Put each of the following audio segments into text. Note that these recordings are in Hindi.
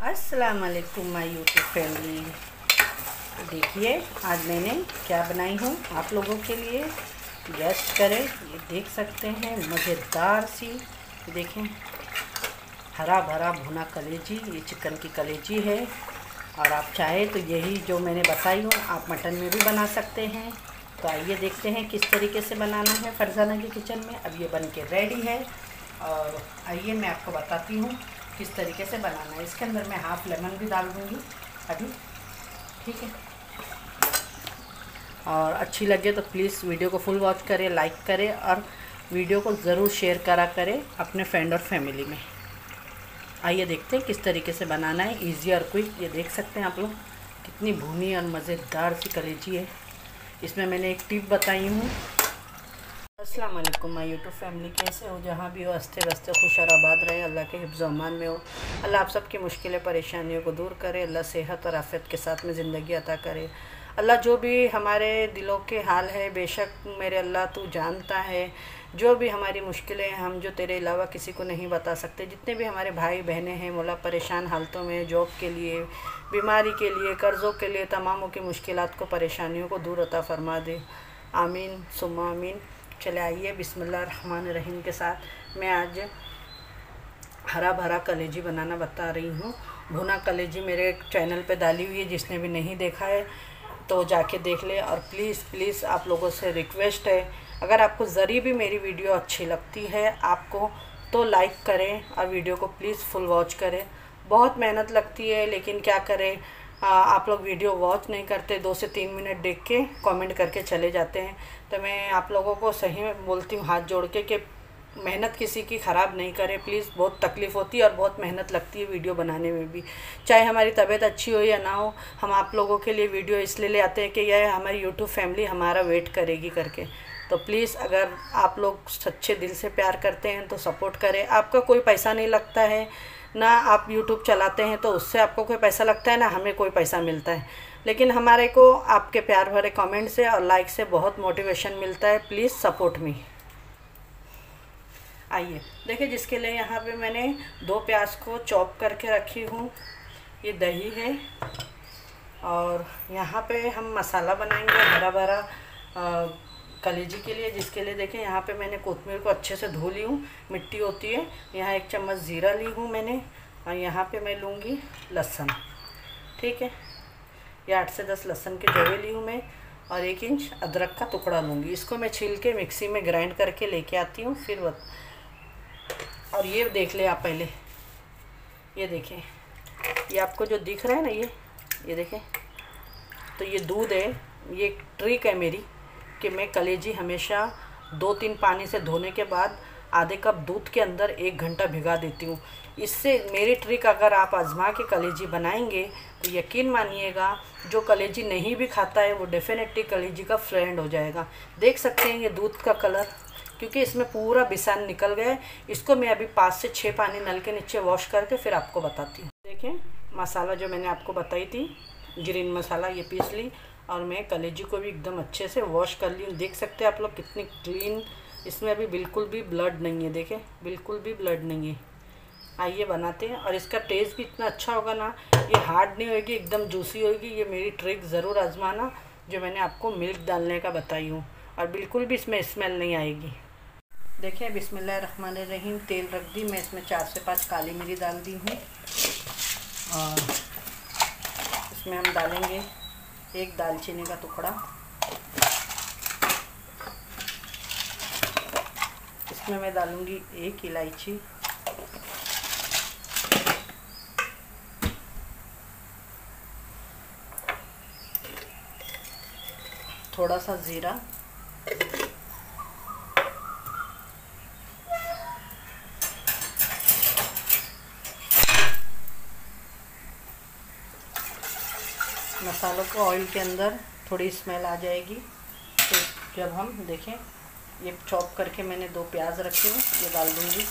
अस्सलाम वालेकुम माय यूट्यूब फैमिली। देखिए आज मैंने क्या बनाई हूँ आप लोगों के लिए, गेस्ट करें। ये देख सकते हैं मज़ेदार सी, देखें हरा भरा भुना कलेजी, ये चिकन की कलेजी है। और आप चाहे तो यही जो मैंने बताई हूँ आप मटन में भी बना सकते हैं। तो आइए देखते हैं किस तरीके से बनाना है फरजाना के किचन में। अब ये बन के रेडी है और आइए मैं आपको बताती हूँ किस तरीके से बनाना है। इसके अंदर मैं हाफ़ लेमन भी डाल दूँगी अभी, ठीक है। और अच्छी लगे तो प्लीज़ वीडियो को फुल वॉच करें, लाइक करें और वीडियो को ज़रूर शेयर करा करें अपने फ्रेंड और फैमिली में। आइए देखते हैं किस तरीके से बनाना है, इजी और क्विक। ये देख सकते हैं आप लोग कितनी भुनी और मज़ेदार सी कलेजी है। इसमें मैंने एक टिप बताई हूँ। अस्सलाम वालेकुम माय यूट्यूब फैमिली, कैसे हो? जहाँ भी हो हंसते बसते खुश और आबाद रहे, अल्लाह के हिफ्ज़ अमान में हो। अल्लाह आप सबकी मुश्किलें परेशानियों को दूर करे, अल्लाह सेहत और आफियत के साथ में ज़िंदगी अता करे। अल्लाह जो भी हमारे दिलों के हाल है, बेशक मेरे अल्लाह तू जानता है। जो भी हमारी मुश्किलें हैं हम जो तेरे अलावा किसी को नहीं बता सकते। जितने भी हमारे भाई बहनें हैं मौला परेशान हालतों में, जॉब के लिए, बीमारी के लिए, कर्ज़ों के लिए, तमामों की मुश्किलात को, परेशानियों को दूर अता फरमा दे। आमीन सुम्मा आमीन। चले आइए बिस्मिल्लाहिर्रहमानिर्रहीम के साथ मैं आज हरा भरा कलेजी बनाना बता रही हूँ। भुना कलेजी मेरे चैनल पे डाली हुई है, जिसने भी नहीं देखा है तो जाके देख ले। और प्लीज़ आप लोगों से रिक्वेस्ट है, अगर आपको ज़री भी मेरी वीडियो अच्छी लगती है आपको तो लाइक करें और वीडियो को प्लीज़ फुल वॉच करें। बहुत मेहनत लगती है लेकिन क्या करें, आप लोग वीडियो वॉच नहीं करते, 2 से 3 मिनट देख के कमेंट करके चले जाते हैं। तो मैं आप लोगों को सही में बोलती हूँ हाथ जोड़ के कि मेहनत किसी की ख़राब नहीं करें प्लीज़। बहुत तकलीफ़ होती है और बहुत मेहनत लगती है वीडियो बनाने में भी, चाहे हमारी तबीयत अच्छी हो या ना हो। हम आप लोगों के लिए वीडियो इसलिए ले आते हैं कि यह हमारी यूट्यूब फैमिली हमारा वेट करेगी करके। तो प्लीज़ अगर आप लोग सच्चे दिल से प्यार करते हैं तो सपोर्ट करें। आपका कोई पैसा नहीं लगता है ना, आप यूट्यूब चलाते हैं तो उससे आपको कोई पैसा लगता है ना हमें कोई पैसा मिलता है, लेकिन हमारे को आपके प्यार भरे कमेंट से और लाइक से बहुत मोटिवेशन मिलता है। Please support me. आइए देखिए, जिसके लिए यहाँ पे मैंने 2 प्याज को चॉप करके रखी हूँ। ये दही है और यहाँ पे हम मसाला बनाएंगे हरा भरा कलेजी के लिए, जिसके लिए देखें यहाँ पे मैंने कोतमीर को अच्छे से धो ली हूँ, मिट्टी होती है। यहाँ 1 चम्मच ज़ीरा ली हूँ मैंने और यहाँ पे मैं लूँगी लहसुन, ठीक है। ये 8 से 10 लहसुन के जवे ली हूँ मैं और 1 इंच अदरक का टुकड़ा लूँगी। इसको मैं छील के मिक्सी में ग्राइंड करके लेके आती हूँ फिर और ये देख ले आप पहले, ये देखें, ये आपको जो दिख रहा है ना ये देखें, तो ये दूध है। ये एक ट्रिक है मेरी कि मैं कलेजी हमेशा 2-3 पानी से धोने के बाद आधे कप दूध के अंदर 1 घंटा भिगा देती हूँ। इससे मेरी ट्रिक अगर आप आजमा के कलेजी बनाएंगे तो यकीन मानिएगा जो कलेजी नहीं भी खाता है वो डेफिनेटली कलेजी का फ्रेंड हो जाएगा। देख सकते हैं ये दूध का कलर, क्योंकि इसमें पूरा बिसान निकल गया है। इसको मैं अभी 5 से 6 पानी नल के नीचे वॉश करके फिर आपको बताती हूँ। देखें मसाला जो मैंने आपको बताई थी, ग्रीन मसाला, ये पीस ली और मैं कलेजी को भी एकदम अच्छे से वॉश कर ली। देख सकते हैं आप लोग कितनी क्लीन, इसमें अभी बिल्कुल भी ब्लड नहीं है, देखें बिल्कुल भी ब्लड नहीं है। आइए बनाते हैं और इसका टेस्ट भी इतना अच्छा होगा ना, ये हार्ड नहीं होगी, एकदम जूसी होगी। ये मेरी ट्रिक ज़रूर आजमाना जो मैंने आपको मिल्क डालने का बताई हूँ, और बिल्कुल भी इसमें स्मेल नहीं आएगी। देखिए बिस्मिल्लाहिर्रहमानिर्रहीम, तेल रख दी मैं, इसमें 4 से 5 काली मिर्च डाल दी हूँ और इसमें हम डालेंगे 1 दालचीनी का टुकड़ा। इसमें मैं डालूँगी 1 इलायची, थोड़ा सा ज़ीरा, मसालों को ऑयल के अंदर थोड़ी स्मेल आ जाएगी तो जब हम देखें, ये चॉप करके मैंने 2 प्याज रखे हैं, ये डाल दूँगी।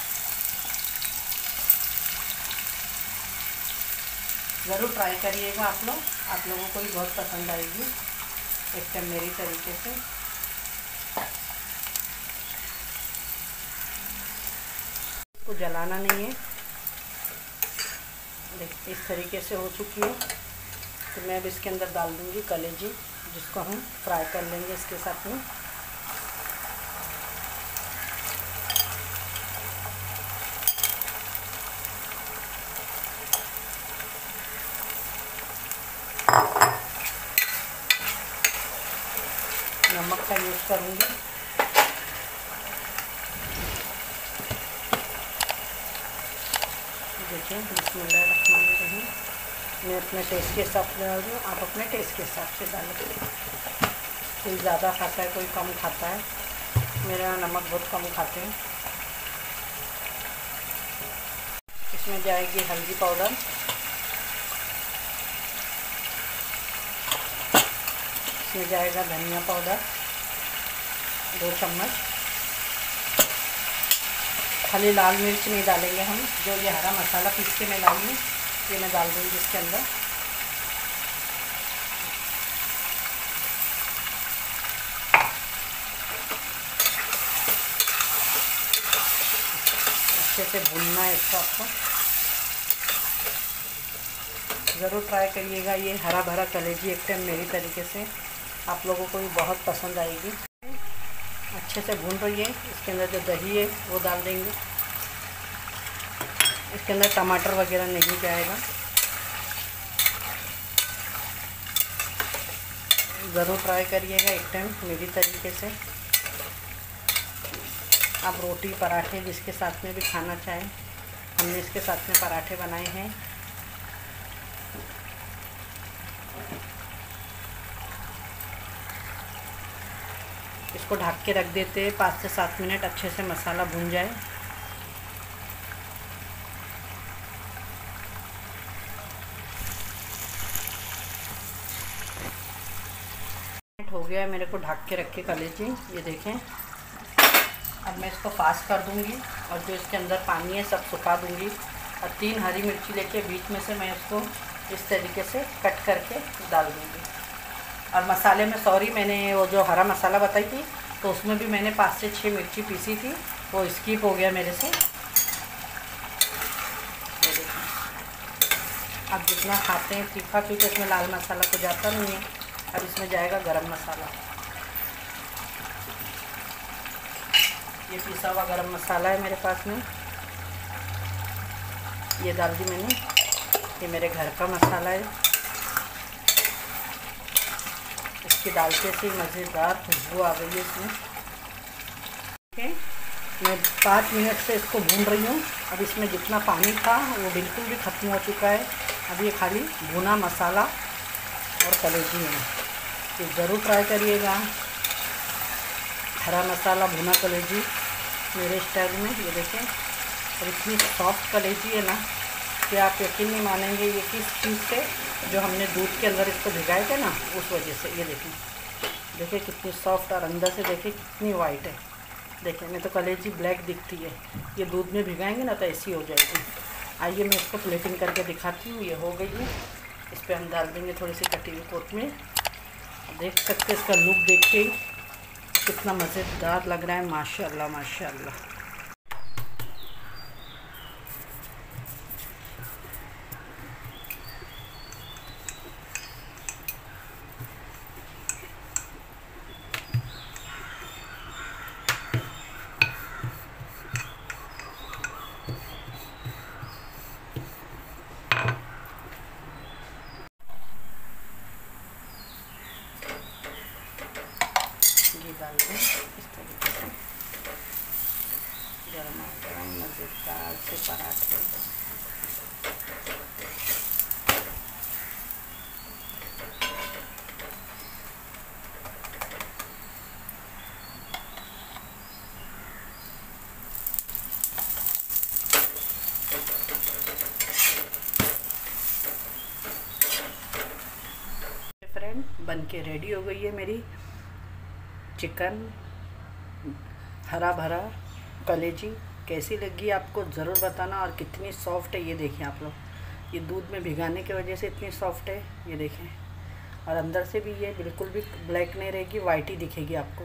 ज़रूर ट्राई करिएगा आप लोगों को भी बहुत पसंद आएगी एकदम मेरी तरीके से। इसको जलाना नहीं है, देखिए इस तरीके से हो चुकी है। तो मैं अब इसके अंदर डाल दूँगी कलेजी, जिसको हम फ्राई कर लेंगे इसके साथ में। नमक का यूज़ करूँगी। देखिए बिस्मिल्लाहिर्रहमानिर्रहीम। मैं अपने टेस्ट के हिसाब से डाल रही हूँ, आप अपने टेस्ट के हिसाब से डालें। कोई ज़्यादा खाता है, कोई कम खाता है। मेरा नमक बहुत कम खाते हैं। इसमें जाएगी हल्दी पाउडर, इसमें जाएगा धनिया पाउडर 2 चम्मच। खाली लाल मिर्च नहीं डालेंगे हम, जो ये हरा मसाला पीस के मैं लाई हूँ ये मैं डाल दूँगी इसके अंदर। अच्छे से भूनना है इसको आपको। ज़रूर ट्राई करिएगा ये हरा भरा कलेजी एक टाइम मेरी तरीके से, आप लोगों को भी बहुत पसंद आएगी। अच्छे से भून रही है। इसके अंदर जो दही है वो डाल देंगे। इसके अंदर टमाटर वगैरह नहीं जाएगा। ज़रूर ट्राई करिएगा एक टाइम मेरी तरीके से। आप रोटी पराठे जिसके साथ में भी खाना चाहें, हमने इसके साथ में पराठे बनाए हैं। इसको ढक के रख देते हैं 5 से 7 मिनट, अच्छे से मसाला भून जाए। हो गया है मेरे को ढक के रख के कलेजी, ये देखें। अब मैं इसको फास्ट कर दूंगी और जो इसके अंदर पानी है सब सुखा दूंगी। और 3 हरी मिर्ची लेके बीच में से मैं इसको इस तरीके से कट करके डाल दूंगी। और मसाले में सॉरी, मैंने वो जो हरा मसाला बताई थी तो उसमें भी मैंने 5 से 6 मिर्ची पीसी थी, वो स्किप हो गया मेरे से। अब जितना खाते हैं तीखा, क्योंकि इसमें लाल मसाला तो जाता नहीं है। अब इसमें जाएगा गरम मसाला, ये पिसा हुआ गरम मसाला है मेरे पास में, ये डाल दी मैंने। ये मेरे घर का मसाला है। इसकी डालते से मज़ेदार खुशबू आ गई है इसमें। ठीक है, मैं 5 मिनट से इसको भून रही हूँ। अब इसमें जितना पानी था वो बिल्कुल भी ख़त्म हो चुका है। अब ये खाली भुना मसाला और कलेजी है। तो ज़रूर ट्राई करिएगा हरा मसाला भुना कलेजी मेरे स्टाइल में। ये देखें, और इतनी सॉफ्ट कलेजी है ना कि आप यकीन नहीं मानेंगे ये किस चीज़ से, जो हमने दूध के अंदर इसको भिगाए थे ना, उस वजह से। ये देखें, देखिए कितनी सॉफ्ट, और अंदर से देखिए कितनी वाइट है। देखिए, मैं तो कलेजी ब्लैक दिखती है, ये दूध में भिगाएंगे ना तो ऐसी हो जाएगी। आइए मैं इसको प्लेटिंग करके दिखाती हूँ। ये हो गई है। इस पर हम डाल देंगे थोड़ी सी कटी हुई कोतमीर। देख सकते हैं इसका लुक देख के ही कितना मज़ेदार लग रहा है। माशाल्लाह माशाल्लाह। ये डाल दें इस तरीके से, गर्मा गर्म मज़ेदार से पराठे। फ्रेंड, बन के रेडी हो गई है मेरी चिकन हरा भरा कलेजी। कैसी लगी आपको ज़रूर बताना। और कितनी सॉफ्ट है ये देखिए आप लोग, ये दूध में भिगाने की वजह से इतनी सॉफ्ट है। ये देखें, और अंदर से भी ये बिल्कुल भी ब्लैक नहीं रहेगी, वाइट ही दिखेगी आपको।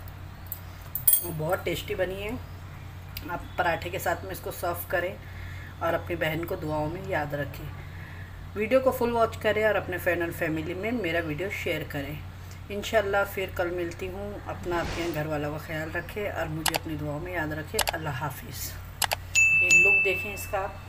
बहुत टेस्टी बनी है। आप पराठे के साथ में इसको सर्व करें और अपनी बहन को दुआओं में याद रखें। वीडियो को फुल वॉच करें और अपने फ्रेंड और फैमिली में मेरा वीडियो शेयर करें। इंशाल्लाह फिर कल मिलती हूँ। अपना अपने घर वालों का ख्याल रखें और मुझे अपनी दुआओं में याद रखें। अल्लाह हाफिज़। ये लुक देखें इसका।